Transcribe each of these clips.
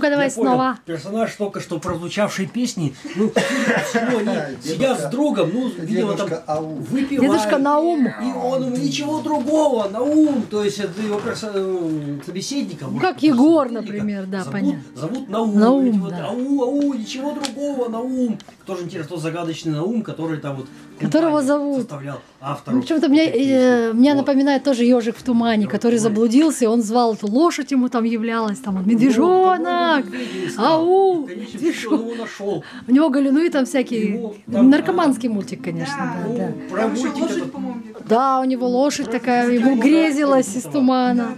Ну-ка, давай Я снова. понял. Персонаж только что прозвучавшей песни, ну, они сидят с другом, ну, видимо, там выпивают. Дедушка Наум. И он ничего другого, Наум, то есть это его собеседника. Как Егор, например, да, понятно. Зовут Наум. Наум, Вот, да. ау, ничего другого, Наум. Тоже интересно, тот загадочный Наум, который там вот Которого зовут. составлял автору. Ну, почему-то мне напоминает тоже ежик в тумане, который заблудился, и он звал эту лошадь, ему там являлась, там вот, медвежонок, ау, его нашел. у него галюны там всякие, наркоманский мультик, конечно, да. Про Там еще мультик лошадь, этот. по-моему, Да, у него лошадь такая, ему грезилась из тумана.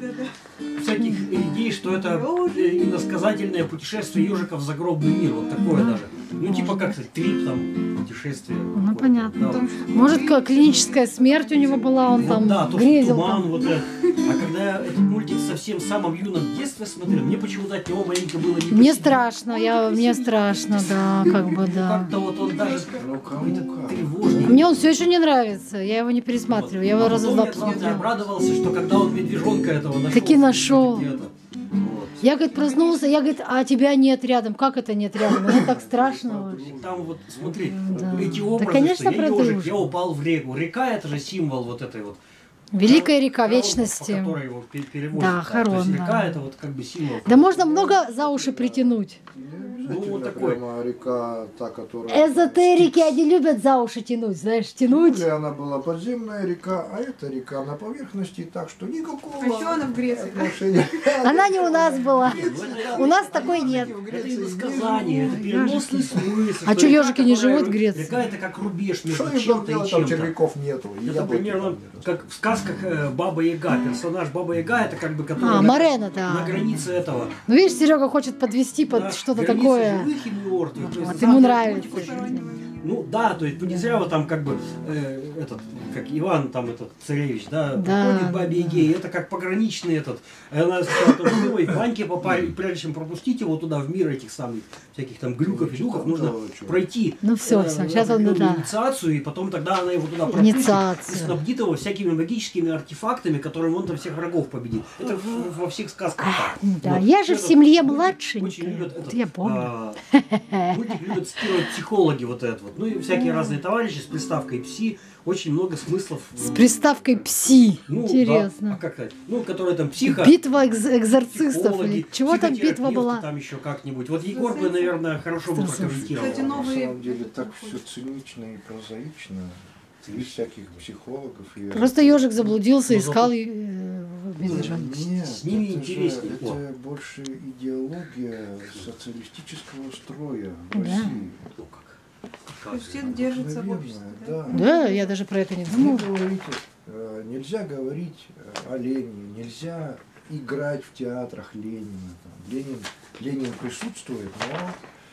Всяких идей, что это иносказательное путешествие ежика в загробный мир, вот такое даже. Ну, типа как трип там, путешествие. Ну, понятно. Да. Может, клиническая смерть у него была, он там Да, то, грезил. туман, Там. вот это. А когда я этот мультик совсем в самом юном детстве смотрел, мне почему-то от него маленько было не по Мне себе. страшно, мне страшно, да, как бы, да. Как-то вот он даже какой-то тревожный. Мне он все еще не нравится, я его не пересматриваю, я его раза два Я посмотрела. обрадовался, что когда он медвежонка этого нашел. Таки нашел. где-то, вот. Я, говорит, проснулся, я, говорит, а тебя нет рядом. Как это нет рядом? Это так страшно вообще. Там вот, смотри, Да. эти Да, образы, конечно, что я ежик, продолжим. я упал в реку. Река — это же символ вот этой вот. Великая река коронка, вечности. по которой его переводят. Да, То есть Харон, река да. это вот как бы символ. Да можно много за уши притянуть. Ну, вот такой. Прямо река, та, которая... Эзотерики, они любят за уши тянуть, знаешь, тянуть. Или она была подземная река, а это река на поверхности, так что никакого А еще она в Греции. отношения. Она не у нас была. У нас такой нет. Это иносказание, это переносный смысл. А что, ежики не живут в Греции? Река это как рубеж между Что им там чем-то делать, и там чем-то. червяков нету. и Это яблоки примерно там не как в сказках Баба Яга. Персонаж Баба Яга это как бы который Морена, да. на границе этого. Ну, видишь, Серега хочет подвести Да, под что-то границы такое. живых и мертвых. То есть Вот ему завтра нравится. мультик очень- Ну да, то есть не зря вот там как бы этот, как Иван там этот царевич, да, Да, приходит к Бабе Яге, и это как пограничный этот. Она сказала, что ой, в баньке попали, и прежде чем пропустить его туда в мир этих самых всяких там глюков и духов, нужно пройти Ну, всё, сейчас он, определенную да. инициацию, и потом тогда она его туда пропустит Инициацию. и снабдит его всякими магическими артефактами, которыми он там всех врагов победит. Это во всех сказках так. Да, Вот. я же в Это семье очень младшенькая. любят Вот этот, я помню. мультик любят цитировать психологи вот это вот. Ну и всякие разные товарищи с приставкой «пси». Очень много смыслов. С приставкой «пси». Ну, да. Интересно. А как сказать? Ну, которые там психо... Битва экзорцистов. психологи, Или чего там битва психотерапевты была? Там еще как-нибудь. Вот Егор бы, наверное, хорошо бы прокомментировал. Кстати, На новые... самом деле так все цинично и прозаично, без всяких психологов. И Просто ежик заблудился, Ну, искал зато- медвежонка. Нет, С ними это интереснее. Же, это больше идеология социалистического строя в Да. России. Ну, как? То есть все держатся в обществе, да? Да. Да, я даже про это не Не думала. говорите, нельзя говорить о Ленине, нельзя играть в театрах Ленина. Там. Ленин присутствует, но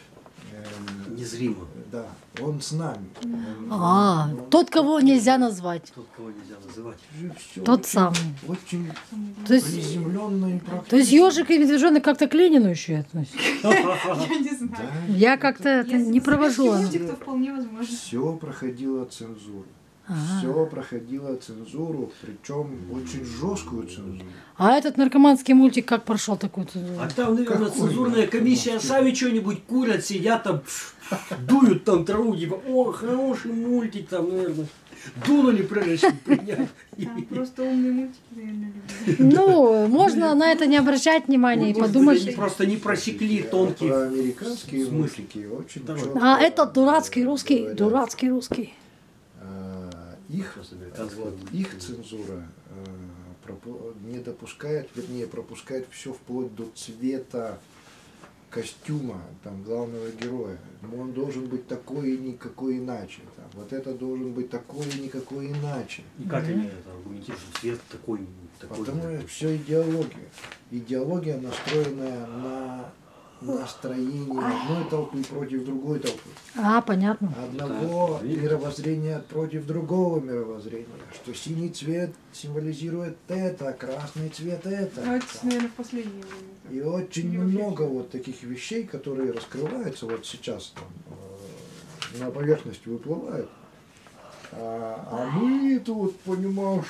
Незримо. да, он с нами. Он Тот, кого нельзя назвать. Тот, кого нельзя называть. же всё Тот очень- самый. Очень То есть, приземленно и то есть ежик и медвежонок как-то к Ленину еще относятся. Я не знаю. Да, Я как-то это Если не провожу. советский оно. мультик, то вполне возможно. все проходило цензуру. Ага. Все проходило цензуру, причем очень жесткую цензуру. А этот наркоманский мультик как прошел такую? А там, наверное, Какой цензурная комиссия мультик? сами что-нибудь курят, сидят там, дуют там траву, типа, о, хороший мультик там, наверное. Дунули, прежде чем принять. Там просто умные мультики, наверное, люблю. Ну, можно на это не обращать внимания и Может быть, подумать. они просто не просекли Про тонкий. американские смысл. мультики очень Давай. четко А этот дурацкий русский, говорят. дурацкий русский. Их, американские вот, их цензура не допускает, вернее, пропускает все вплоть до цвета костюма там, главного героя. Он должен быть такой и никакой иначе. Там. Вот это должен быть такой и никакой иначе. И как они это аргументируют, что свет такой, такой. Потому что все идеология. Идеология, настроенная на настроение одной толпы против другой толпы. А, понятно. Одного Да. мировоззрения против другого мировоззрения. Что синий цвет символизирует это, красный цвет это. Ну, это, наверное, в последнее время. И очень Не вообще много всё. вот таких вещей, которые раскрываются вот сейчас там, на поверхность выплывают. А мы тут, понимаешь,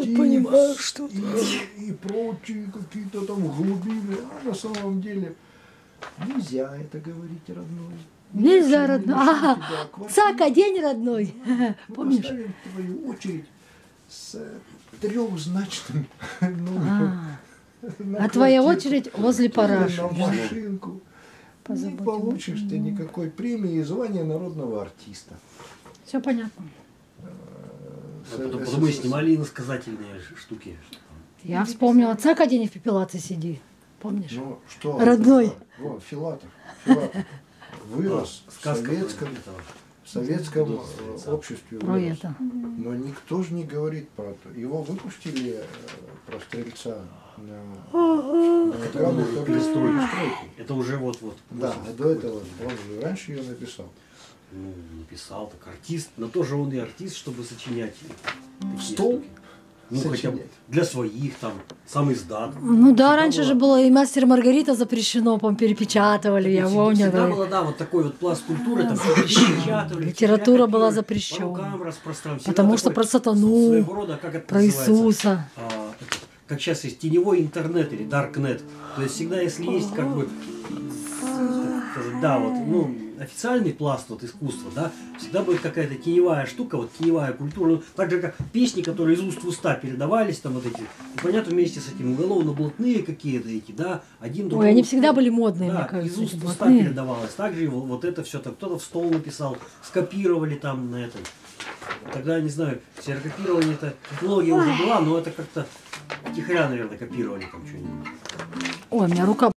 понимаешь, что и прочие какие-то там глубины. А на самом деле Нельзя это говорить, родной. Нельзя, Мы родной. лишим Ага. тебя квартиры. Цака, день родной. Мы Помнишь? поставим твою очередь с трехзначным номером. А твоя очередь возле параши. На машинку. Не Позаботимся. получишь ты никакой премии и звания народного артиста. Все понятно. Потом мы снимали иносказательные штуки. Я вспомнила. Цака, день в пепелаце сиди. Помнишь? Ну что? Родной. Вот, Филатов. Вырос в Сказка советском Стрельца. обществе. Про Вырос. это. Но никто же не говорит про то. Его выпустили про Стрельца на награду перестройки. перестройки. Это уже вот. Да, а до этого он же раньше ее написал. Ну, написал, так артист. Но тоже он и артист, чтобы сочинять такие Стол? штуки. Ну, хотя бы для своих, там, сам издат. Ну да, Всегда раньше было- же было и «Мастер и Маргарита» запрещено, по-моему, перепечатывали, я помню. Всегда да. было, да, вот такой вот пласт культуры, там все перепечатывали. Литература была по запрещена. рукам распространена. Всегда Потому что такой про сатану, своего рода, как это про называется, Иисуса. как сейчас есть теневой интернет или даркнет. То есть всегда, если есть как бы, так сказать, да, вот, ну, официальный пласт вот искусства, да, всегда будет какая-то теневая штука, вот теневая культура. Ну, так же, как песни, которые из уст в уста передавались, там вот эти, ну, понятно, вместе с этим уголовно-блатные какие-то эти, да, один Ой, другому. они всегда были модные, Да, мне кажется. из уст эти в уста блатные. передавалось. Также и вот это все, так кто-то в стол написал, скопировали там на этом. Тогда, не знаю, ксерокопирование-то технология уже была, но это как-то втихаря, наверное, копировали там что-нибудь. Ой, у меня рука